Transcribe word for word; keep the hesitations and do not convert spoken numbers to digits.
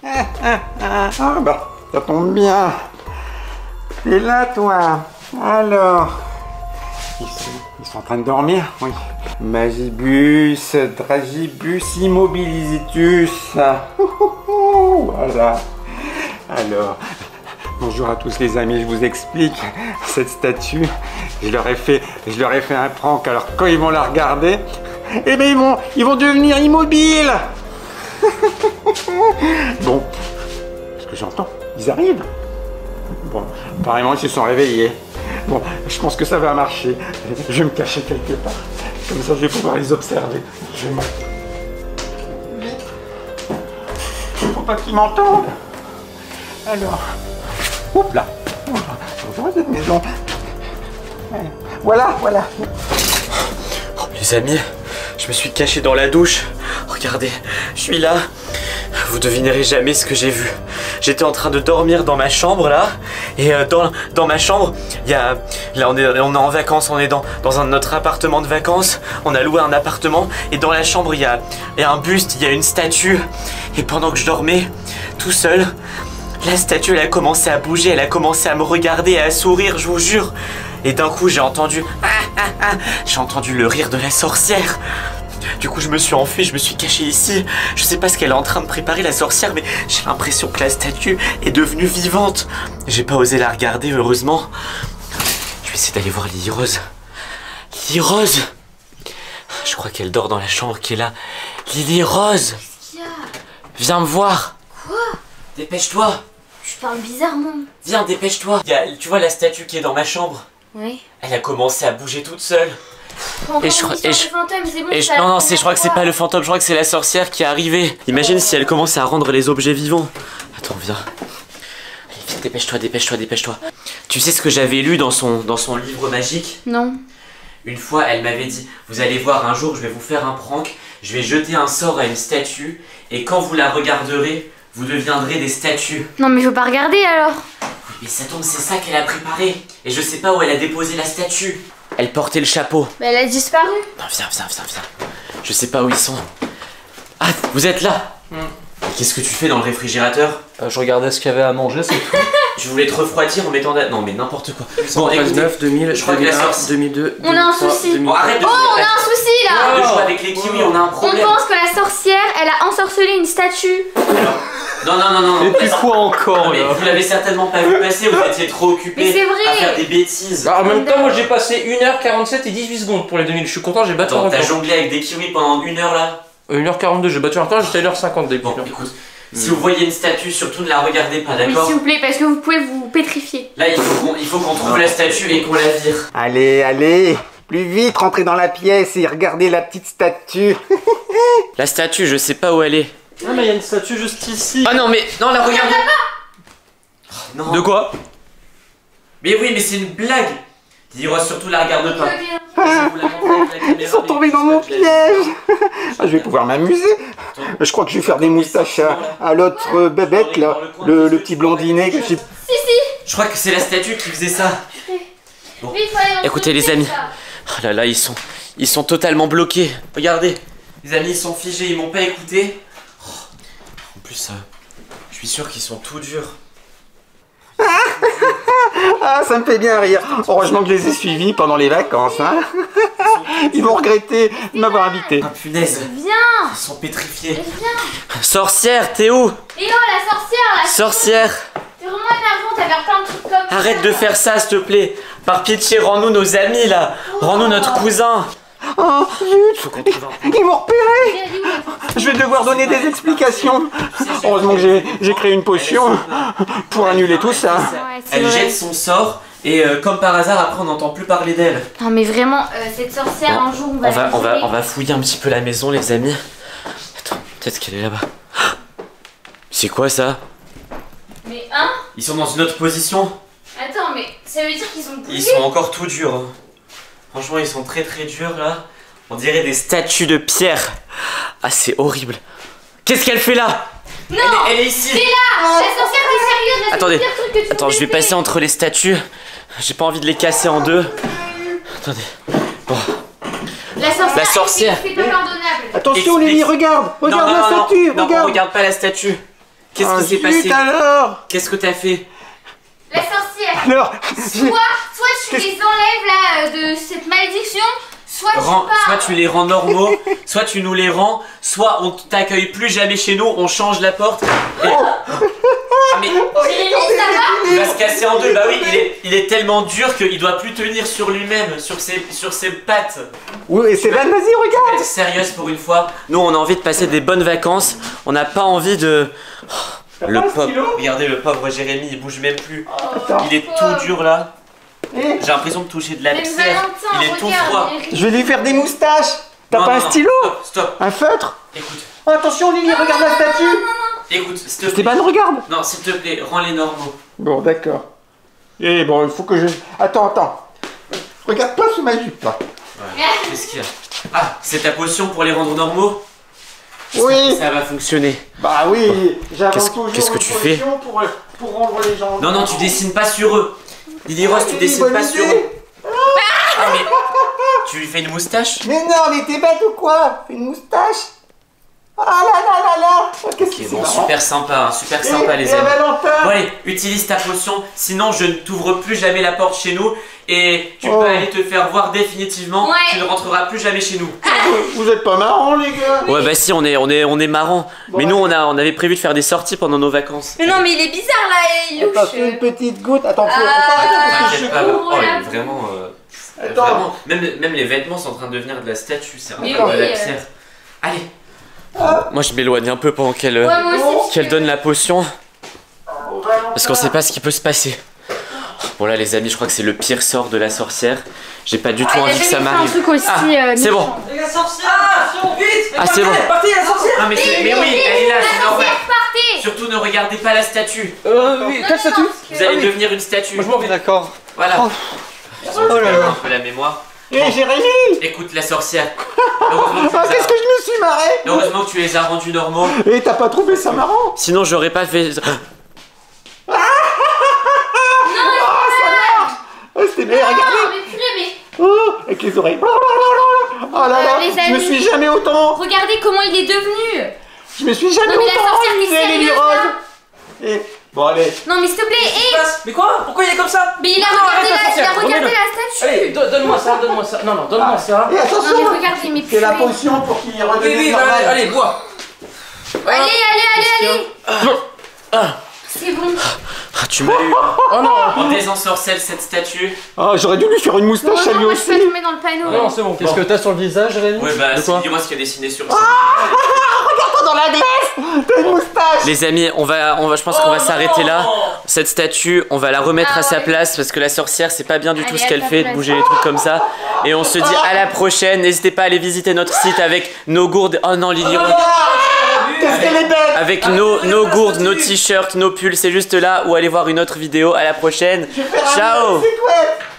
Ah, ah, ah. Ah bah, ça tombe bien. T'es là, toi. Alors, ils sont, ils sont en train de dormir, oui. Magibus, Dragibus, Immobilisitus. Voilà. Alors, bonjour à tous les amis, je vous explique. Cette statue, je leur ai fait, je leur ai fait un prank. Alors quand ils vont la regarder, eh bien ils vont, ils vont devenir immobiles. Bon, ce que j'entends, ils arrivent. Bon, apparemment ils se sont réveillés. Bon, je pense que ça va marcher. Je vais me cacher quelque part. Comme ça, je vais pouvoir les observer. Je vais m'en... Faut pas qu'ils m'entendent. Alors, oups là. Bonjour cette maison. Voilà, voilà. Oh, les amis, je me suis caché dans la douche. Regardez, je suis là. Vous devinerez jamais ce que j'ai vu. J'étais en train de dormir dans ma chambre là. Et euh, dans, dans ma chambre, il y a... Là on est, on est en vacances, on est dans, dans un, notre appartement de vacances. On a loué un appartement. Et dans la chambre, il y a, il y a un buste, il y a une statue. Et pendant que je dormais, tout seul, la statue elle a commencé à bouger. Elle a commencé à me regarder et à sourire, je vous jure. Et d'un coup j'ai entendu... Ah, ah, ah, j'ai entendu le rire de la sorcière. Du coup je me suis enfui, je me suis caché ici. Je sais pas ce qu'elle est en train de préparer la sorcière, mais j'ai l'impression que la statue est devenue vivante. J'ai pas osé la regarder heureusement. Je vais essayer d'aller voir Lily Rose. Lily Rose, je crois qu'elle dort dans la chambre qui est là. Lily Rose, qu'est-ce qu'il y a? Viens me voir. Quoi? Dépêche-toi. Je parle bizarrement. Viens, dépêche-toi. Tu vois la statue qui est dans ma chambre? Oui. Elle a commencé à bouger toute seule. Encore Et je, une et je, fantôme, c'est bon, et je, ça non, non, la c'est, je crois que c'est première pas le fantôme, je crois que c'est la sorcière qui est arrivée. Imagine si elle commence à rendre les objets vivants. Attends, viens. Allez, vite, dépêche-toi, dépêche-toi, dépêche-toi. Tu sais ce que j'avais lu dans son, dans son livre magique? Non. Une fois, elle m'avait dit, vous allez voir, un jour, je vais vous faire un prank. Je vais jeter un sort à une statue. Et quand vous la regarderez, vous deviendrez des statues. Non mais faut pas regarder alors. Oui, mais ça tombe, c'est ça qu'elle a préparé. Et je sais pas où elle a déposé la statue. Elle portait le chapeau. Bah elle a disparu. Non, viens, viens, viens, viens. Je sais pas où ils sont. Ah, vous êtes là. mm. Qu'est-ce que tu fais dans le réfrigérateur? euh, Je regardais ce qu'il y avait à manger, c'est tout. Tu voulais te refroidir en mettant... Non mais n'importe quoi. Bon, neuf, deux mille, je crois que la sorcière... deux mille deux, On a un souci. Bon, arrête de... Oh, on a un souci là. Arrête de jouer avec les kiwis, on a un On problème. pense que la sorcière, elle a ensorcelé une statue. Non, non, non, non. Et puis quoi encore non, mais là? vous l'avez certainement pas vu passer, vous étiez trop occupé Mais c'est vrai. à faire des bêtises. Bah, en même temps, moi j'ai passé une heure quarante-sept et dix-huit secondes pour les deux mille. Je suis content, j'ai battu un Attends, record. t'as jonglé avec des kiwis pendant une heure là? euh, une heure quarante-deux, j'ai battu un record, j'étais à une heure cinquante début. Bon, écoute, mm. si vous voyez une statue, surtout ne la regardez pas, Oui d'accord? s'il vous plaît, parce que vous pouvez vous pétrifier. Là, il faut qu'on il faut qu'on trouve la statue et qu'on la vire. Allez, allez, plus vite, rentrez dans la pièce et regardez la petite statue. La statue, je sais pas où elle est. Ah, mais il y a une statue juste ici. Ah non, mais non, la regardez pas. Oh, non. De quoi? Mais oui, mais c'est une blague. Dis-moi surtout la regarde pas. Ah, ils sont tombés dans mon piège. Ah, je vais pouvoir m'amuser. Je crois que je vais faire des moustaches à, à l'autre bébête là, le, le petit blondinet. Que j'ai... Si, si. Je crois que c'est la statue qui faisait ça. Bon. Oui, il faut aller dans Écoutez ce les truc, amis. ça. Oh là là, ils sont, ils sont totalement bloqués. Regardez, les amis, ils sont figés, ils m'ont pas écouté. Oh. En plus, euh, je suis sûr qu'ils sont tout durs. Ah, ça me fait bien rire. Heureusement que je les ai suivis pendant les vacances. Hein. Ils vont regretter de m'avoir invité. Ah punaise, Viens. ils sont pétrifiés. Viens. Sorcière, t'es où? Et oh, la sorcière là. Sorcière, T'es vraiment énervante à faire plein de trucs comme ça. arrête de faire ça, s'il te plaît. Par pitié, rends-nous nos amis là. Rends-nous notre cousin. Oh, zut. Faut qu'on trouve un... Ils m'ont repéré. Elle est où, la sorcière? Je vais devoir donner des explications. Heureusement que j'ai, j'ai créé une potion pour annuler tout ça. Ouais, c'est Elle vrai. jette son sort et euh, comme par hasard, après on n'entend plus parler d'elle. Non mais vraiment, euh, cette sorcière, Bon, un jour on va On va, la on, va, virer. on va fouiller un petit peu la maison, les amis. Attends, peut-être qu'elle est là-bas. C'est quoi ça? Mais hein? Ils sont dans une autre position. Attends, mais ça veut dire qu'ils ont bougé? Ils sont encore tout durs. hein. Franchement, ils sont très très durs là. On dirait des statues de pierre. Ah, c'est horrible. Qu'est-ce qu'elle fait là? Non. Elle est, elle est ici. T'es là. La sorcière, t'es sérieuse là? C'est Attendez, le pire truc que tu attends, je vais pouvais passer faire. entre les statues. J'ai pas envie de les casser en deux. Attendez. Bon. La sorcière, La sorcière. c'est pas pardonnable. Attention Explique. Lily, regarde. Regarde non, non, la non, statue, non, non, regarde. on regarde pas la statue. Qu'est-ce Ah, qui s'est zut, passé? alors Qu'est-ce que t'as fait? La sorcière. Alors, Soit, soit tu Qu'est-ce- les enlèves là euh, de cette malédiction, soit Rends- tu pars. soit tu les rends normaux, soit tu nous les rends, soit on t'accueille plus jamais chez nous, on change la porte. Et... Ah, mais Jérémy, ça va? il va se casser en deux. Bah oui, il est, il est tellement dur qu'il doit plus tenir sur lui-même, sur ses, sur ses pattes. oui, c'est là, vas-y, Être regarde. sérieuse pour une fois. Nous, on a envie de passer des bonnes vacances. On n'a pas envie de. Oh, le pas un pauvre. stylo Regardez le pauvre Jérémy, il bouge même plus. Attends, Il est pauvre. tout dur là. eh, J'ai l'impression de toucher de la Même pierre. Valentin, Il est tout regarde, froid. il est- je vais lui faire des moustaches. T'as Non, pas non, un non, stylo? Stop, stop. Un feutre? Écoute, Oh, attention, Lily, regarde la statue. écoute, s'il te plaît. Stéphane, regarde. Non, s'il te plaît, rends-les normaux. Bon, d'accord. Eh bon, il faut que je... Attends, attends. Regarde pas sous ma jupe, là. Ouais. Qu'est-ce qu'il y a? Ah, c'est ta potion pour les rendre normaux? Oui. Ça va fonctionner. Bah oui, j'avance Qu'est-ce- toujours qu'est-ce que une tu fais? potion pour, pour rendre les gens... Non, non, tu dessines pas sur eux. Lily Rose, tu Ah, dessines bonne pas idée. sur eux. Ah, mais. Tu lui fais une moustache? Mais non, mais t'es bête ou quoi? Fais une moustache. Ah là là là là. Qu'est-ce Ok, que c'est bon, marrant. super sympa, hein, super Et- sympa les et amis. Valentin. Bon allez, utilise ta potion, sinon je ne t'ouvre plus jamais la porte chez nous et tu Oh. peux aller te faire voir définitivement. Ouais. Tu ne rentreras plus jamais chez nous. Vous êtes pas marrants, les gars. Ouais bah si, on est on est on est marrant. Mais nous on a on avait prévu de faire des sorties pendant nos vacances. Mais non, mais il est bizarre là, il Attends, louche. fais une petite goutte. Attends, faut... Ah. attends, attends, parce que je T'inquiète pas, cours, oh, il là. est vraiment, euh, Attends. vraiment même, même les vêtements sont en train de devenir de la statue, c'est un Mais peu de oui, la euh. pierre. Allez. Moi je m'éloigne un peu pendant qu'elle euh, Ouais, moi aussi. parce qu'elle que- donne la potion Oh, Valentin. parce qu'on sait pas ce qui peut se passer. Bon là les amis, je crois que c'est le pire sort de la sorcière. J'ai pas du tout Ah, il a envie que ça jamais fait un m'arrive. truc aussi, Ah, euh, c'est bon. méchant. Et la sorcière, attention, vite. Ah, c'est bon. Partez, la sorcière. Ah mais, c'est- mais oui, elle est là, c'est normal. Surtout ne regardez pas la statue. Euh, oui, quelle statue? Vous allez devenir une statue. Moi, je m'en vais. D'accord. Voilà. Oh. Ils ont Oh là perdu là. un peu la mémoire. Eh, Jérémy. Écoute la sorcière. Heureusement que, tu Ah, les as... qu'est-ce que je me suis marré. Heureusement que tu les as rendus normaux. Eh, t'as pas trouvé ça marrant? Sinon j'aurais pas fait. Oh, c'était bien, regardez. Non, mais purée, mais Oh, avec les oreilles. Oh là là, Euh, les je me amis. suis jamais autant... regardez comment il est devenu. Je me suis jamais Non, mais la autant sorcière, amusé, t'es Lily sérieuse, Rose. là? Et... Bon, allez. Non, mais s'il te plaît, Qu'est-ce qui hé. se passe? Mais quoi? Pourquoi il est comme ça? Mais il a Non, regardé arrête la, il a sorcière, regardé remets-le. la statue. Allez, do- donne-moi ça, donne-moi ça. Non, non, donne-moi ça. Et attention, Non, mais regardez, mais c'est la purée. potion pour qu'il Oui, redevienne oui, bah, normal. allez, allez, bois. Allez, allez, allez, allez. Ah, C'est bon. ah, tu m'as eu. Oh non. On désensorcelle cette statue. Ah, j'aurais dû lui faire une moustache à Heureusement, lui moi, je aussi. peux la tomber dans le panneau. Non, c'est bon. Qu'est-ce que t'as sur le visage, Rémi? Ouais bah De c'est quoi dis-moi ce qu'il y a dessiné sur. Regarde-toi dans la glace. T'as une moustache. Les amis, on va, on va, je pense qu'on va Oh s'arrêter non. là. Cette statue, on va la remettre Ah à sa ouais. place parce que la sorcière, c'est pas bien du tout Allez, ce à qu'elle ta fait de place. bouger les trucs comme ça. Et on se dit à la prochaine. N'hésitez pas à aller visiter notre site avec nos gourdes. Oh non, Lily Rose. Qu'est-ce qu'elle est belle. Avec nos, nos gourdes, nos t-shirts, nos pulls, c'est juste là. Ou allez voir une autre vidéo. À la prochaine. Faire un Ciao. c'est quoi